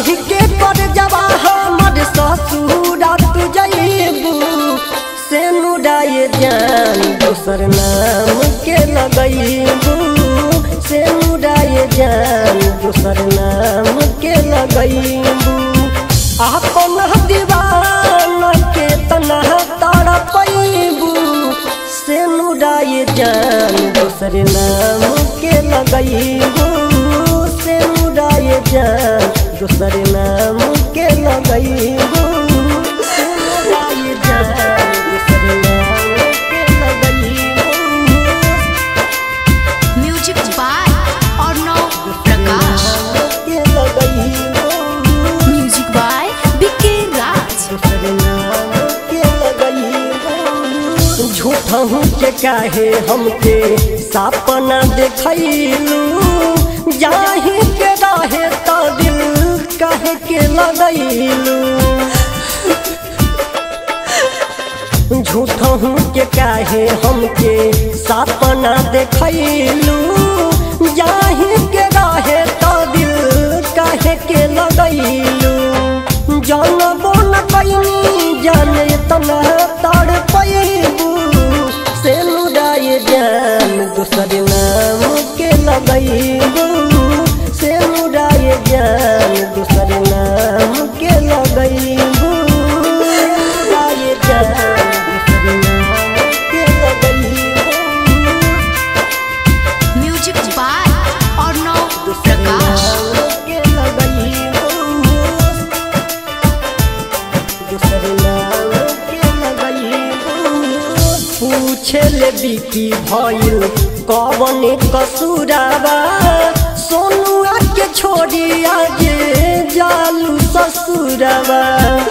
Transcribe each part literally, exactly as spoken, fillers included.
कही के कर जवा हमर ससुरा तू जइबू से नुराए जान दोसर नाम के लगइबू से नुराए जान दोसर नाम के लगइबू आपन दीवाना के तना तड़पइबू से नुराए जान दोसर नाम के लगइबू से नुराए जान दोसर नाम के लगइबू से नुराए जान दोसर नाम के लगइबू। म्यूजिक बाय अर्णव प्रकाश के लगइबू म्यूजिक बाय बीके राज दोसर नाम के लगइबू। झूठहू के काहे हमके सपना देखैलू जाही के रहे तो दिल काहे के लगैलू झूठहू के काहे हमके सपना देखैलू जाही के रहे तो दिल काहे के लगैलू जानबो न कैनी जाने तना तड़पइबू से नुराए जान दोसर नाम के लगइबू से नुराए जान दोसर नाम के लगइबू से नुराए जान दोसर नाम के लगइबू। म्यूजिक बाय अर्णव दोसर प्रकाश नाम के लगइबू दोसर नाम के लगइबू। पूछे ले बिकी भइल कवन कसूराबा सोनुआ के छोड़ी आगे जालू ससुराबा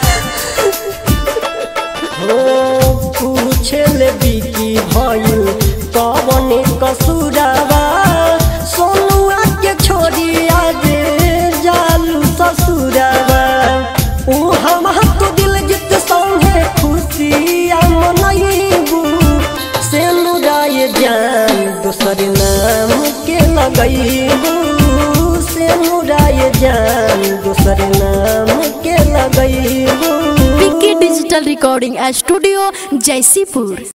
हो पूछे ले बिकी भइल कवन कसूराबा सोनुआ के छोड़ी आगे जालू ससुराबा ऊ हम तो दिल जित संगे खुशियाँ मनइबू से नुराए जान दोसर नाम के लगइबू से नुराए जान दोसर नाम के लगइबू। बीके डिजिटल रिकॉर्डिंग स्टूडियो जयसीपुर।